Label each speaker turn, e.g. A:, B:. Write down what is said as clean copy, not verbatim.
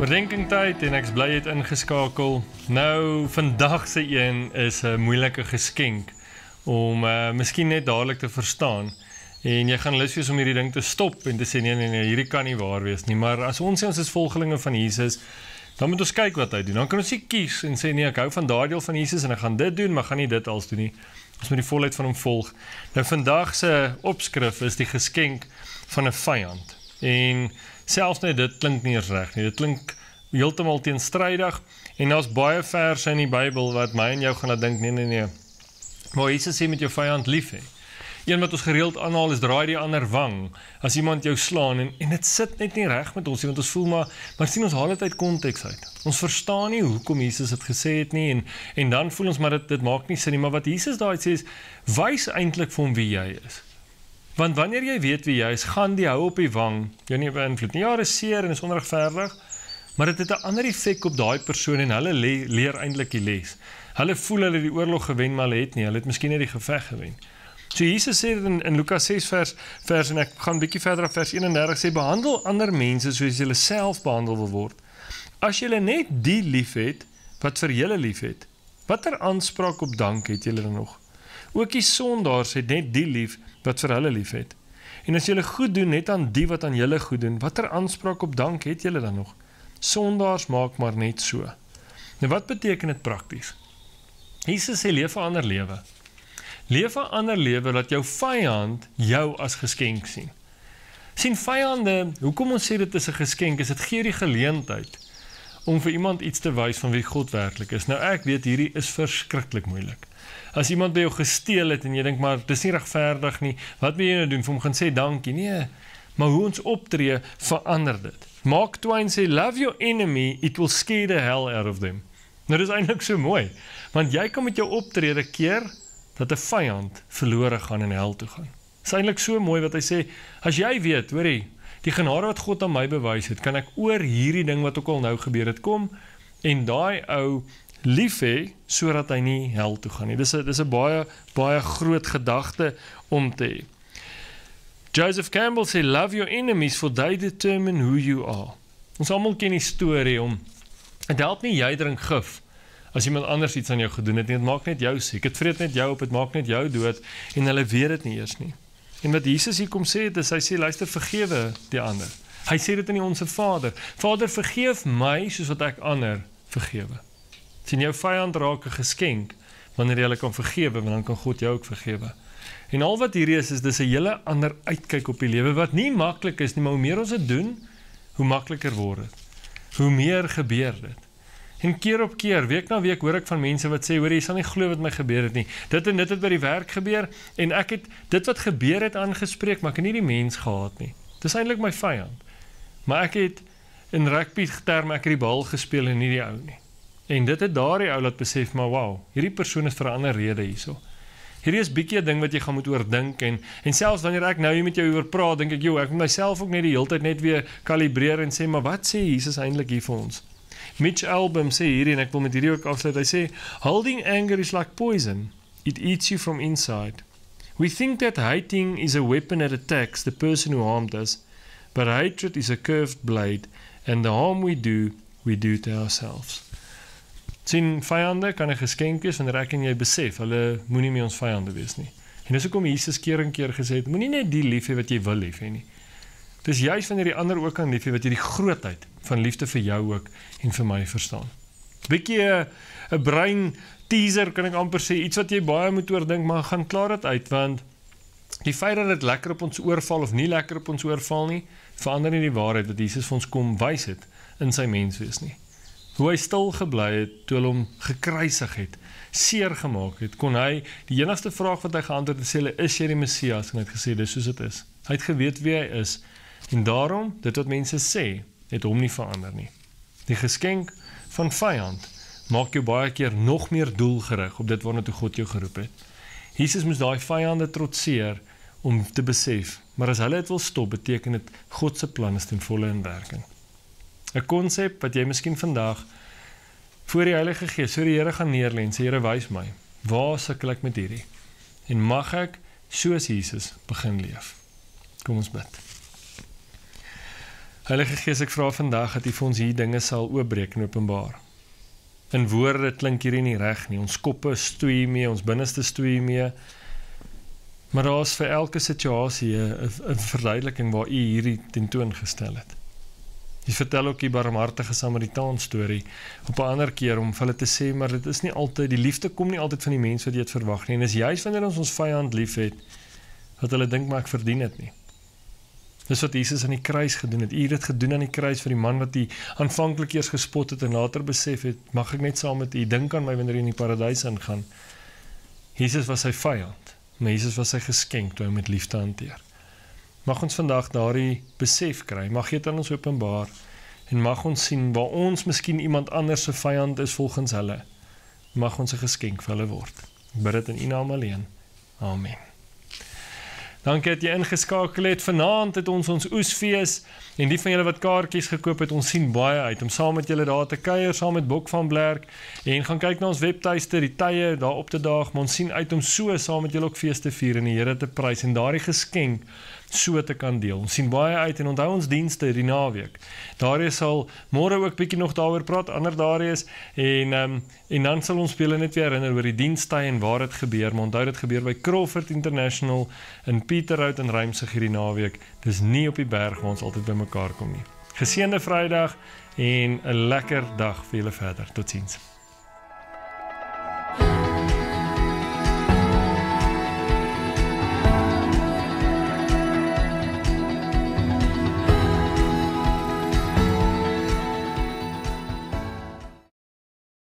A: Oordenkingtyd en ek is bly jy het ingeskakel. Nou, vandag se een is 'n moeilike geskenk om miskien net dadelik te verstaan. En jy gaan lus wees om hierdie ding te stop en te sê nee, hierdie kan nie waar wees nie. Maar as ons sê ons is volgelinge van Jesus, dan moet ons kyk wat hy doen. Dan kan ons nie kies en sê nee, ek hou van daardie deel van Jesus en ek gaan dit doen, maar gaan nie dit als doen nie. Ons moet die volheid van hom volg. Nou vandag se opskrif is die geskenk van 'n vyand. En selfs net dit klink nie eens reg nie. Dit klink heeltemal teenstrydig en daar's baie verse in die Bybel wat my en jou gaan laat dink nee. Maar Jesus sê met jou vyand lief hê. Een wat ons gereeld aanhaal is draai die ander wang as iemand jou slaan en dit sit net nie reg met ons nie want ons voel maar sien ons haal dit uit konteks uit. Ons verstaan nie hoekom Jesus dit gesê het nie en dan voel ons maar dit maak nie sin nie, maar wat Jesus daai sê is wys eintlik vir hom wie jy is. Want wanneer jy weet wie jy is, gaan die hou op die wang jou nie beïnvloed nie. Ja, is seer en is onregverdig, maar dit het 'n ander effek op daai persoon en hulle leer eintlik die les. Hulle voel hulle die oorlog gewen, maar hulle het nie. Hulle het miskien net die geveg gewen. So Jesus sê in Lukas 6 vers en ek gaan 'n bietjie verder op vers 31 sê behandel ander mense soos julle self behandel wil word. As julle net die liefhet wat vir julle liefhet, watter aanspraak op dank het julle dan nog? Ook die sondaars het net die lief wat vir hulle lief het. En as julle goed doen net aan die wat aan julle goed doen, watter aanspraak op dank het julle dan nog? Sondaars maak maar net so. Nou wat beteken dit prakties? Jesus sê leef 'n ander lewe. Leef 'n ander lewe dat jou vyand jou as geskenk sien. Sien vyande, hoekom ons sê dit is 'n geskenk, is dit gee die geleentheid om vir iemand iets te wys van wie God werklik is. Nou ek weet hierdie is verskriklik moeilik. As iemand by jou gesteel het en jy dink maar dis nie regverdig nie, wat moet jy nou doen? Vir hom gaan sê dankie? Nee, maar hoe ons optree verander dit. Mark Twain sê love your enemy, it will scare the hell out of them. Nou dis eintlik so mooi, want jy kan met jou optrede keer dat 'n vyand verlore gaan en hel toe gaan. Dis eintlik so mooi wat hy sê, as jy weet, hoorie, die genade wat God aan my bewys het, kan ek oor hierdie ding wat ook al nou gebeur het kom en daai ou lief hê sodat hy nie hel toe gaan nie. Dis 'n baie groot gedagte om te hê. Joseph Campbell sê love your enemies for they determine who you are. Ons almal ken die storie om dit help nie jy drink gif as iemand anders iets aan jou gedoen het nie, dit maak net jou siek. Dit vreet net jou op, dit maak net jou dood en hulle weet dit nie eers nie. En wat Jesus hier kom sê, is hy sê luister vergewe die ander. Hy sê dit in Onse Vader. Vader vergeef my soos wat ek ander vergewe. Sien jou vyand raak 'n geskenk wanneer jy hulle kan vergewe, want dan kan God jou ook vergewe. En al wat hier is dis 'n hele ander uitkyk op die lewe wat nie maklik is nie, maar hoe meer ons dit doen, hoe makliker word dit. Hoe meer gebeur dit. En keer op keer, week na week hoor ek van mense wat sê, hoor jy sal nie glo wat my gebeur het nie. Dit en dit het by die werk gebeur en ek het dit wat gebeur het aangespreek, maar ek het nie die mens gehad nie. Dis eintlik my vyand. Maar ek het in rugby terme ek het die bal gespeel en nie die ou nie. En dit het daardie ou laat besef, maar wow, hierdie persoon is vir 'n ander rede hierso. Hierdie is bietjie 'n ding wat jy gaan moet oordink en selfs wanneer ek nou hier met jou oor praat, dink ek, ek moet myself ook net die hele tyd net weer kalibreer en sê, maar wat sê Jesus eintlik hier vir ons? Mitch Albom sê hierdie, en ek wil met hierdie ook afsluit, hy sê, holding anger is like poison. It eats you from inside. We think that hating is a weapon that attacks the person who harmed us, but hatred is a curved blade, and the harm we do to ourselves. Sien, vyande kan 'n geskenk wees wanneer ek en jy besef, hulle moenie meer ons vyande wees nie. En dis hoekom Jesus keer en keer gesê het, moenie net die lief hê wat jy wil lief hê nie. Dis juist wanneer die ander ook kan lief hê, wat jy die grootheid van liefde vir jou ook en vir my verstaan. Bietjie 'n brein teaser kan ek amper sê, iets wat jy baie moet oordink, maar gaan klaar dit uit, want die feit dat dit lekker op ons oorval of nie lekker op ons oorval nie, verander nie die waarheid wat Jesus vir ons kom wys het in sy menswees nie. Hoe hy stil gebly het, toe hulle hom gekruisig het, seer gemaak het, kon hy, die enigste vraag wat hy geantwoord het, sê, is jy die Messias? En hy het gesê, dis soos dit is. Hy het geweet wie hy is, en daarom, dit wat mense sê, het hom nie verander nie. Die geskenk van vyand, maak jou baie keer nog meer doelgerig, op dit waarna toe God jou geroep het. Jesus moes daai vyande trotseer, om te besef, maar as hulle het wil stop, beteken dit, God se plan is ten volle in werking. 'n konsep wat jy miskien vandag voor die Heilige Gees, voor die Here gaan neerlê en sê, Here, wys my, waar sukkel ek met hierdie? En mag ek, soos Jesus, begin leef. Kom ons bid. Heilige Gees, ek vra vandag dat U vir ons hier dinge sal oopbreek en openbaar. In woorde klink hierdie nie reg nie, ons koppe stoei mee, ons binneste stoei mee, maar daar is vir elke situasie 'n verduideliking waar U hierdie tentoongestel het. U vertel ook die barmhartige Samaritaan storie op 'n ander keer om vir hulle te sê, maar dit is nie altyd, die liefde kom nie altyd van die mens wat jy het verwag nie, en is juist wanneer ons vyand lief het, wat hulle dink maar ek verdien dit nie. Dis wat Jesus aan die kruis gedoen het. U het dit gedoen aan die kruis vir die man wat U aanvanklik eers gespot het en later besef het, mag ek net saam met U, dink aan my wanneer U in die paradys ingaan. Jesus was sy vyand, maar Jesus was sy geskenk toe hy met liefde hanteer. Mag ons vandag daardie besef kry, mag jy dit aan ons openbaar, en mag ons sien waar ons miskien iemand anders se vyand is volgens hulle, mag ons 'n geskenk vir hulle word. Ek bid dit in U naam alleen. Amen. Dankie dat jy ingeskakel het. Vanaand het ons oesfees, en die van julle wat kaartjies gekoop het, ons sien baie uit om saam met julle daar te kuier, saam met Bok van Blerk, en gaan kyk na ons webtuiste, die tye daar op te daag, maar ons sien uit om so saam met julle ook fees te vier en die Here te prys, en daardie geskenk so te kan deel. Ons sien baie uit, en onthou ons dienste die naweek. Darius sal môre ook bietjie nog daaroor praat, ander Darius, en dan sal ons julle net weer herinner oor die dienstye en waar dit gebeur, maar onthou dit gebeur by Crawford International in Pieterhout en Rymsig hierdie naweek. Dis nie op die berg waar ons altyd by mekaar kom nie. Geseënde Vrydag en 'n lekker dag vir julle verder. Totsiens.